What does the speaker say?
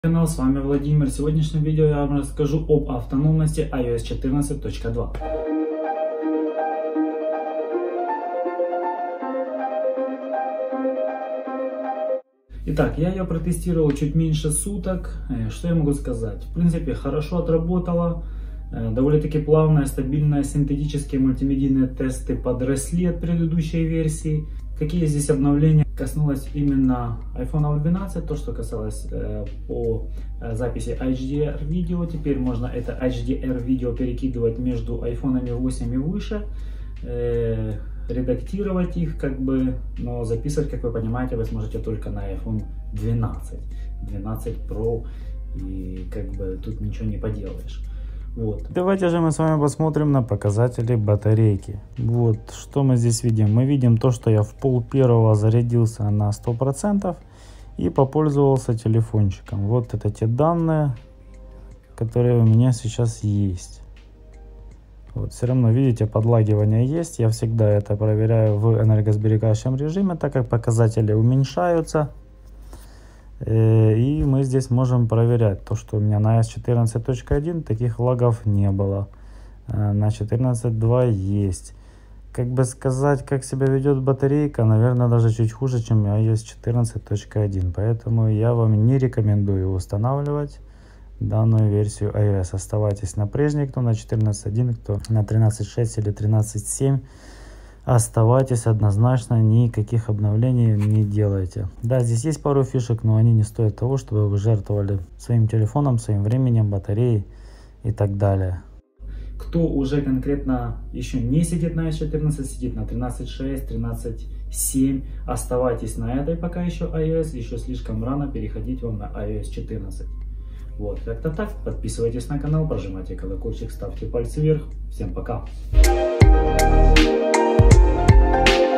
Канал, с вами Владимир. В сегодняшнем видео я вам расскажу об автономности iOS 14.2. Итак, я ее протестировал чуть меньше суток. Что я могу сказать? В принципе, хорошо отработала. Довольно-таки плавная, стабильная, синтетические мультимедийные тесты подросли от предыдущей версии. Какие здесь обновления? Коснулось именно iPhone 12, то, что касалось по записи HDR видео. Теперь можно это HDR видео перекидывать между iPhone 8 и выше, редактировать их, но записывать, как вы понимаете, вы сможете только на iPhone 12 Pro, и тут ничего не поделаешь. Вот. Давайте же мы с вами посмотрим на показатели батарейки. Вот что мы здесь видим. Мы видим то, что я в пол-первого зарядился на 100% и попользовался телефончиком. Вот это те данные, которые у меня сейчас есть. Вот, все равно, видите, подлагивание есть. Я всегда это проверяю в энергосберегающем режиме, так как показатели уменьшаются. И мы здесь можем проверять то, что у меня на iOS 14.1 таких лагов не было. На 14.2 есть. Сказать, как себя ведет батарейка, наверное, даже чуть хуже, чем iOS 14.1. Поэтому я вам не рекомендую устанавливать данную версию iOS. Оставайтесь на прежней, кто на 14.1, кто на 13.6 или 13.7. Оставайтесь однозначно, никаких обновлений не делайте. Да, здесь есть пару фишек, но они не стоят того, чтобы вы жертвовали своим телефоном, своим временем, батареей и так далее. Кто уже конкретно еще не сидит на iOS 14, сидит на 13.6, 13.7, оставайтесь на этой пока еще iOS, еще слишком рано переходить вам на iOS 14. Вот, как-то так. Подписывайтесь на канал, прожимайте колокольчик, ставьте пальцы вверх. Всем пока!